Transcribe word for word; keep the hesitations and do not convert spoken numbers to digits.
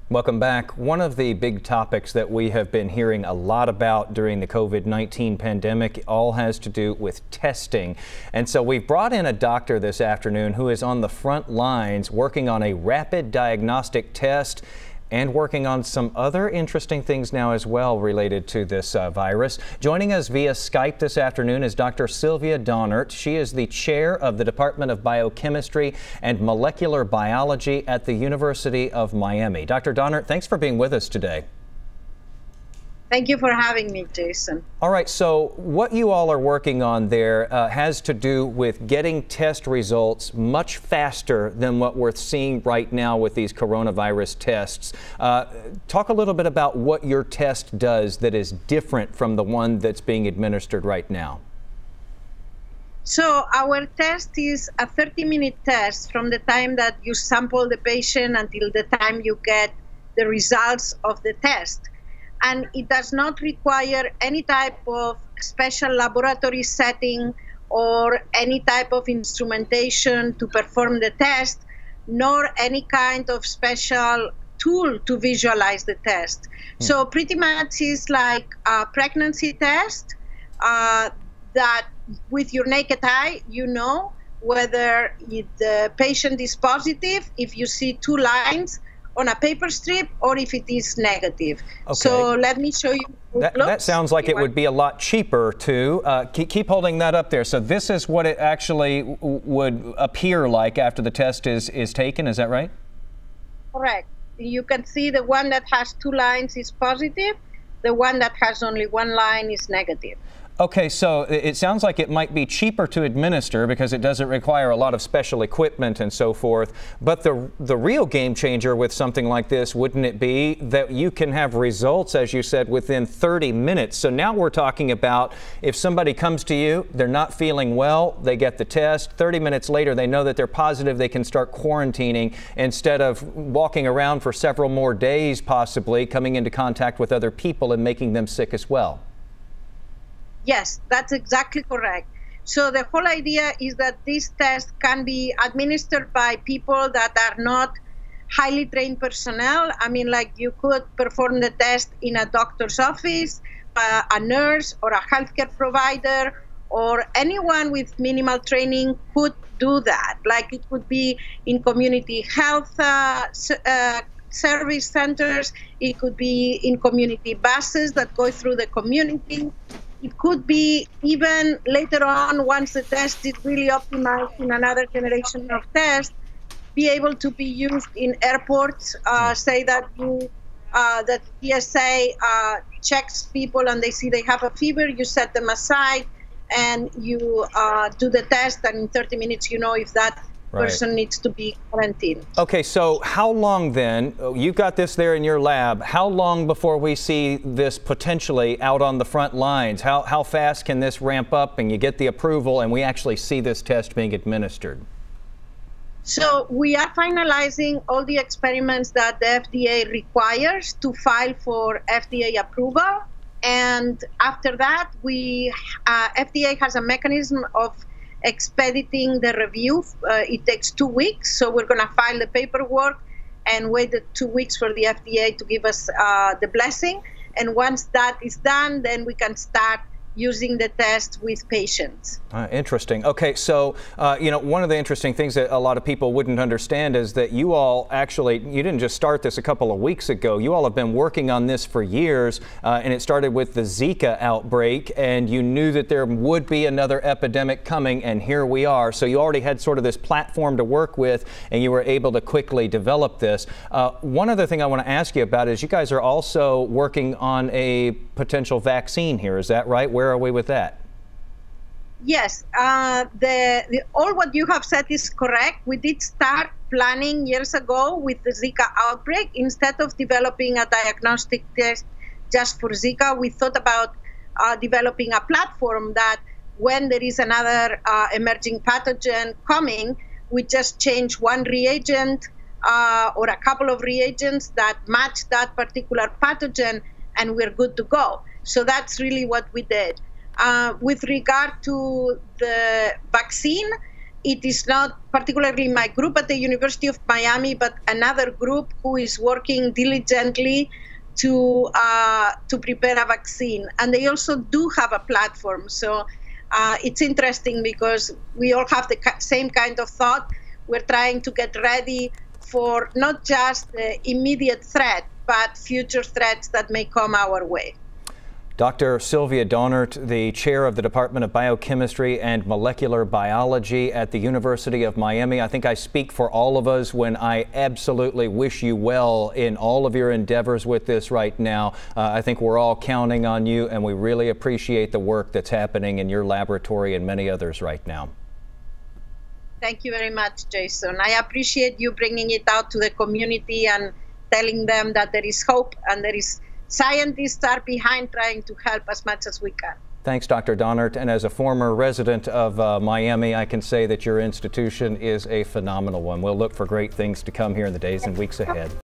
Welcome back. One of the big topics that we have been hearing a lot about during the COVID nineteen pandemic all has to do with testing. And so we've brought in a doctor this afternoon who is on the front lines working on a rapid diagnostic test and working on some other interesting things now as well related to this uh, virus. Joining us via Skype this afternoon is Doctor Sylvia Daunert. She is the chair of the Department of Biochemistry and Molecular Biology at the University of Miami. Doctor Daunert, thanks for being with us today. Thank you for having me, Jason. All right, so what you all are working on there uh, has to do with getting test results much faster than what we're seeing right now with these coronavirus tests. Uh, talk a little bit about what your test does that is different from the one that's being administered right now. So our test is a thirty minute test from the time that you sample the patient until the time you get the results of the test. And it does not require any type of special laboratory setting or any type of instrumentation to perform the test, nor any kind of special tool to visualize the test. Hmm. So pretty much it's like a pregnancy test uh, that with your naked eye, you know whether the patient is positive if you see two lines on a paper strip or if it is negative. Okay. So let me show you. That, that sounds like it would be a lot cheaper too. Uh, keep, keep holding that up there. So this is what it actually w would appear like after the test is, is taken, is that right? Correct. You can see the one that has two lines is positive, the one that has only one line is negative. Okay, so it sounds like it might be cheaper to administer because it doesn't require a lot of special equipment and so forth. But the, the real game changer with something like this, wouldn't it be that you can have results, as you said, within thirty minutes? So now we're talking about if somebody comes to you, they're not feeling well, they get the test, thirty minutes later they know that they're positive, they can start quarantining instead of walking around for several more days possibly, coming into contact with other people and making them sick as well. Yes, that's exactly correct. So the whole idea is that this test can be administered by people that are not highly trained personnel. I mean, like you could perform the test in a doctor's office, uh, a nurse or a healthcare provider, or anyone with minimal training could do that. Like it could be in community health uh, uh, service centers, it could be in community buses that go through the community. It could be even later on, once the test is really optimized in another generation of tests, be able to be used in airports. Uh, say that you, uh, that T S A uh, checks people and they see they have a fever, you set them aside and you uh, do the test, and in thirty minutes you know if that Right. person needs to be quarantined. Okay, so how long then, you've got this there in your lab, how long before we see this potentially out on the front lines? How, how fast can this ramp up and you get the approval and we actually see this test being administered? So we are finalizing all the experiments that the F D A requires to file for F D A approval. And after that, we uh, F D A has a mechanism of expediting the review. Uh, it takes two weeks, so we're going to file the paperwork and wait the two weeks for the F D A to give us uh, the blessing. And once that is done, then we can start using the test with patients. Uh, interesting. Okay, so uh, you know, one of the interesting things that a lot of people wouldn't understand is that you all actually, you didn't just start this a couple of weeks ago. You all have been working on this for years, uh, and it started with the Zika outbreak, and you knew that there would be another epidemic coming, and here we are. So you already had sort of this platform to work with, and you were able to quickly develop this. Uh, one other thing I want to ask you about is you guys are also working on a potential vaccine here. Is that right? Where are we with that? Yes, uh, the, the, all what you have said is correct. We did start planning years ago with the Zika outbreak. Instead of developing a diagnostic test just for Zika, we thought about uh, developing a platform that when there is another uh, emerging pathogen coming, we just change one reagent uh, or a couple of reagents that match that particular pathogen, and we're good to go. So that's really what we did. Uh, with regard to the vaccine, it is not particularly my group at the University of Miami, but another group who is working diligently to uh, to prepare a vaccine. And they also do have a platform. So uh, it's interesting because we all have the same kind of thought. We're trying to get ready for not just the immediate threat, but future threats that may come our way. Doctor Sylvia Daunert, the chair of the Department of Biochemistry and Molecular Biology at the University of Miami. I think I speak for all of us when I absolutely wish you well in all of your endeavors with this right now. Uh, I think we're all counting on you, and we really appreciate the work that's happening in your laboratory and many others right now. Thank you very much, Jason. I appreciate you bringing it out to the community and telling them that there is hope and there is scientists are behind trying to help as much as we can. Thanks, Doctor Daunert. And as a former resident of uh, Miami, I can say that your institution is a phenomenal one. We'll look for great things to come here in the days and weeks ahead.